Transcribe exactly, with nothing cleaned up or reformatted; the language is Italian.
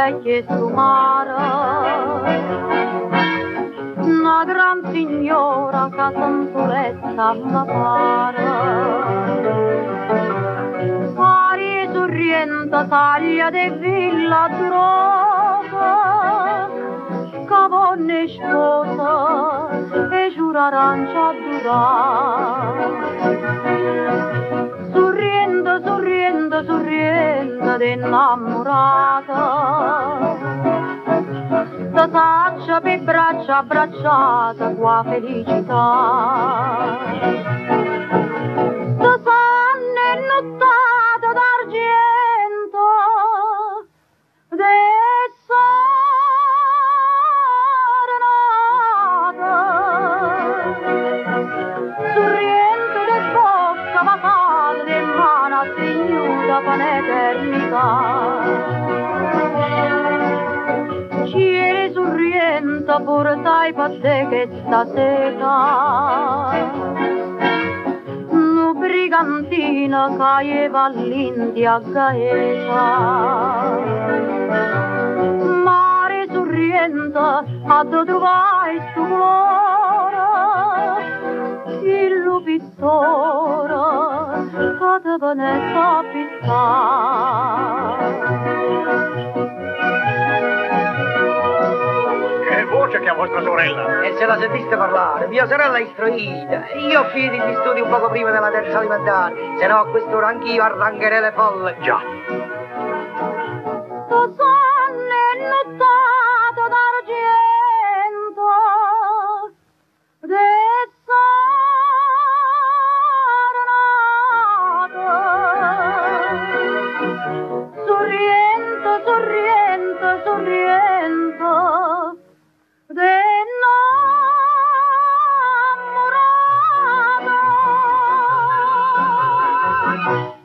vecchia e sumara, una gran signora che santoletta la para. Pari sorriente taglia de villa trova, cavonne sposa e giura arancia durare. Sorriendo, sorriendo, sorriendo innamorata, da taccia per braccia abbracciata qua felicità. Da sanne nottata d'argento, de serenata, sorriendo de bocca vacata de mano segnuta per l'eternità. Cieli sorriente portai per te che stasera, nu brigantina caeva all'India gaeta. Mare sorriente a dove trovai stu cuore, il pittore che te venesse a pizzare. Voce che a vostra sorella. E se la sentiste parlare, mia sorella è istruita. Io ho finito gli studi un poco prima della terza alimentare, se no a quest'ora anch'io arrangherei le folle. Già. Tu sonne nottato d'argento, de serenata, sorriente, sorriente, sorriente, de innamorata.